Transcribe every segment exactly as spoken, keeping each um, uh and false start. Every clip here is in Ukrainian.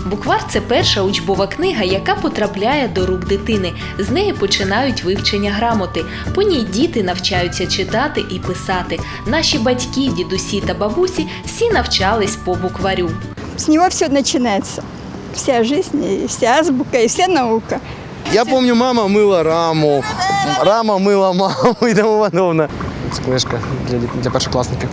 Буквар – це перша учбова книга, яка потрапляє до рук дитини. З неї починають вивчення грамоти. По ній діти навчаються читати і писати. Наші батьки, дідусі та бабусі всі навчались по букварю. С него все начинается. Вся жизнь, и вся азбука, и вся наука. Я помню, мама мила раму, рама мила маму і тому подобне. Це книжка для, для першокласників.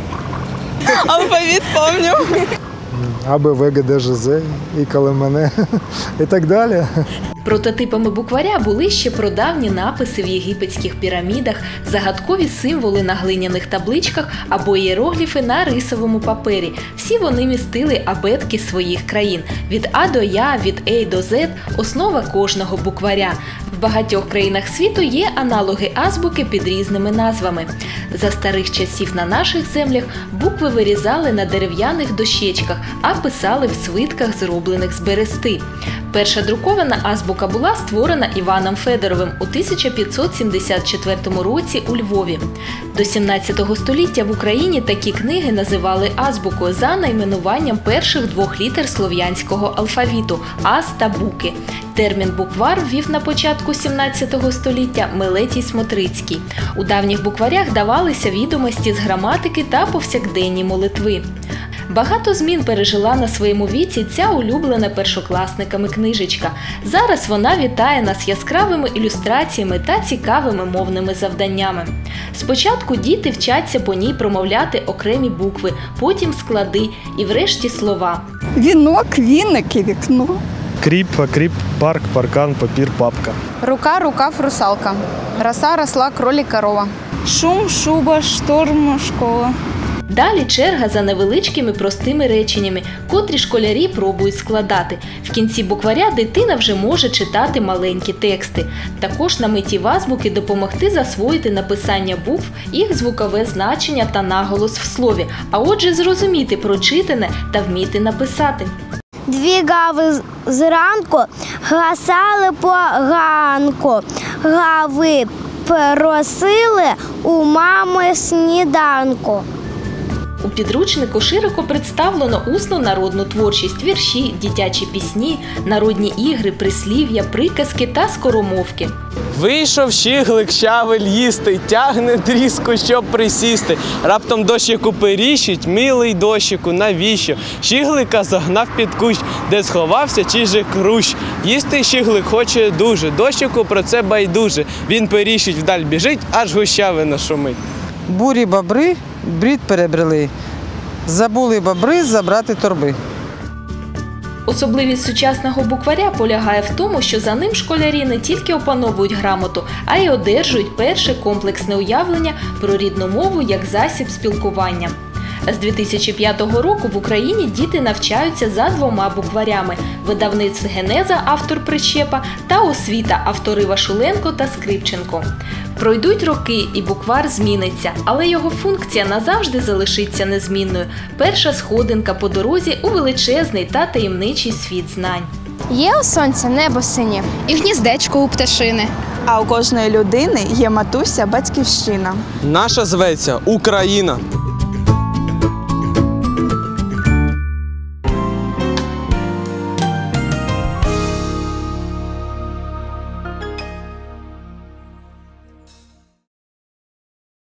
Алфавит помню. А, Б, В, Г, Д, Ж, З, і коли мене, і так далі. Прототипами букваря були ще прадавні написи в єгипетських пірамідах, загадкові символи на глиняних табличках або ієрогліфи на рисовому папері. Всі вони містили абетки своїх країн. Від А до Я, від А до З – основа кожного букваря. В багатьох країнах світу є аналоги азбуки під різними назвами. За старих часів на наших землях букви вирізали на дерев'яних дощечках, а писали в свитках, зроблених з берести. Перша друкована азбука була створена Іваном Федоровим у тисяча п'ятсот сімдесят четвертому році у Львові. До сімнадцятого століття в Україні такі книги називали азбукою за найменуванням перших двох літер слов'янського алфавіту – аз та буки. Термін «буквар» ввів на початку сімнадцятого століття Мелетій Смотрицький. У давніх букварях давалися відомості з граматики та повсякденні молитви. Багато змін пережила на своєму віці ця улюблена першокласниками книжечка. Зараз вона вітає нас яскравими ілюстраціями та цікавими мовними завданнями. Спочатку діти вчаться по ній промовляти окремі букви, потім склади і врешті слова. Вінок, віник і вікно. Кріп, окріп, парк, паркан, папір, папка. Рука, рукав, русалка. Роса, росла, кролик, корова. Шум, шуба, шторм, школа. Далі черга за невеличкими простими реченнями, котрі школярі пробують складати. В кінці букваря дитина вже може читати маленькі тексти. Також на меті в азбуки допомогти засвоїти написання букв, їх звукове значення та наголос в слові, а отже зрозуміти прочитане та вміти написати. Дві гави зранку гасали по ганку, гави просили у мами сніданку. У підручнику широко представлено усну народну творчість, вірші, дитячі пісні, народні ігри, прислів'я, приказки та скоромовки. Вийшов щіглик щавель їсти, тягне тріску, щоб присісти. Раптом дощику періщить, милий дощику, навіщо? Щіглика загнав під кущ, де сховався чижик Рущ. Їсти щіглик хоче дуже, дощику про це байдуже. Він періщить, вдаль біжить, аж гущавина шумить. Бурі бобри брід перебрели, забули бобри забрати торби. Особливість сучасного букваря полягає в тому, що за ним школярі не тільки опановують грамоту, а й одержують перше комплексне уявлення про рідну мову як засіб спілкування. З дві тисячі п'ятого року в Україні діти навчаються за двома букварями – видавництв «Генеза» автор Прищепа та «Освіта» автори Вашуленко та Скрипченко. Пройдуть роки і буквар зміниться, але його функція назавжди залишиться незмінною. Перша сходинка по дорозі у величезний та таємничий світ знань. Є у сонця небо синє і гніздечко у пташини. А у кожної людини є матуся, батьківщина. Наша зветься Україна.